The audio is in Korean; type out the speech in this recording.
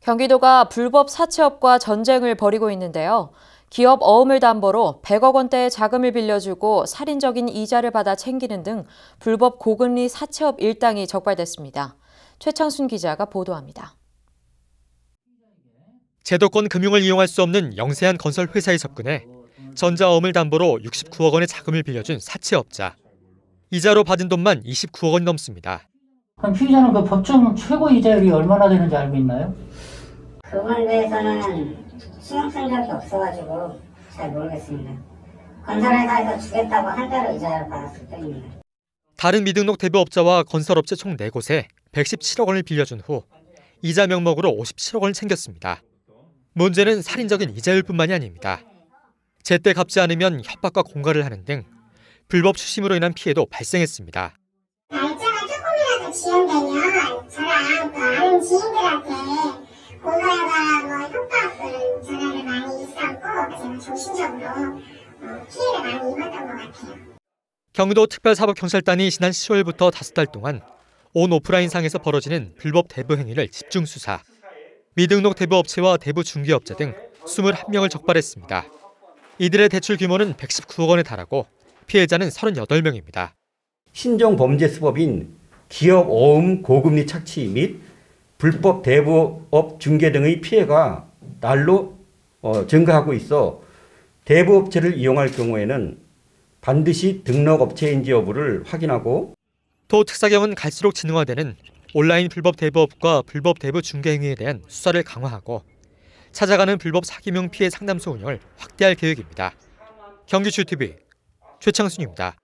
경기도가 불법 사채업과 전쟁을 벌이고 있는데요. 기업 어음을 담보로 100억 원대의 자금을 빌려주고 살인적인 이자를 받아 챙기는 등 불법 고금리 사채업 일당이 적발됐습니다. 최창순 기자가 보도합니다. 제도권 금융을 이용할 수 없는 영세한 건설 회사에 접근해 전자어음을 담보로 69억 원의 자금을 빌려준 사채업자. 이자로 받은 돈만 29억 원이 넘습니다. 그럼 피의자는 그 법정 최고 이자율이 얼마나 되는지 알고 있나요? 그거에 대해서는 신경 쓴 적이 없어가지고 잘 모르겠습니다. 건설회사에서 주겠다고 한 대로 이자를 받았을 뿐입니다. 다른 미등록 대부업자와 건설업체 총 4곳에 117억 원을 빌려준 후 이자 명목으로 57억 원을 챙겼습니다. 문제는 살인적인 이자율뿐만이 아닙니다. 제때 갚지 않으면 협박과 공갈을 하는 등 불법 추심으로 인한 피해도 발생했습니다. 날짜가 조금이라도 지연되면 저랑 그 아는 지인들한테 공갈과 협박을 전화를 많이 있었고 제가 정신적으로 피해를 많이 입었던 것 같아요. 경기도 특별사법경찰단이 지난 10월부터 5달 동안 온 오프라인상에서 벌어지는 불법 대부 행위를 집중 수사. 미등록 대부업체와 대부 중개업자 등 21명을 적발했습니다. 이들의 대출 규모는 119억 원에 달하고 피해자는 38명입니다. 신종범죄수법인 기업 어음 고금리 착취 및 불법 대부업 중개 등의 피해가 날로 증가하고 있어 대부업체를 이용할 경우에는 반드시 등록업체인지 여부를 확인하고 도 특사경은 갈수록 진화되는 온라인 불법 대부업과 불법 대부 중개 행위에 대한 수사를 강화하고 찾아가는 불법 사기명 피해 상담소 운영을 확대할 계획입니다. 경기주TV 최창순입니다.